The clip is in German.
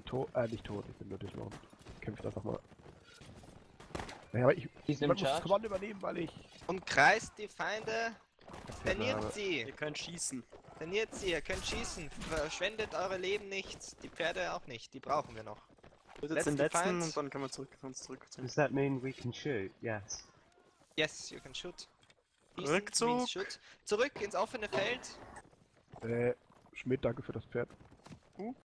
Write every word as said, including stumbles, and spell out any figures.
tot, äh, nicht tot, ich bin nur durchlaufen. Kämpft einfach mal. Ja, aber ich, He's ich in muss das charge. Kommando übernehmen, weil ich... Umkreist die Feinde, trainiert Name. sie, Ihr könnt schießen. trainiert sie, ihr könnt schießen, verschwendet eure Leben nicht, die Pferde auch nicht, die brauchen wir noch. Tötet Let's den letzten defend. und dann können wir zurück, uns zurückziehen. Does that mean we can shoot? Yes. Yes, you can shoot. Schießen Rückzug. means shoot. Zurück ins offene Feld. Äh, Schmidt, danke für das Pferd.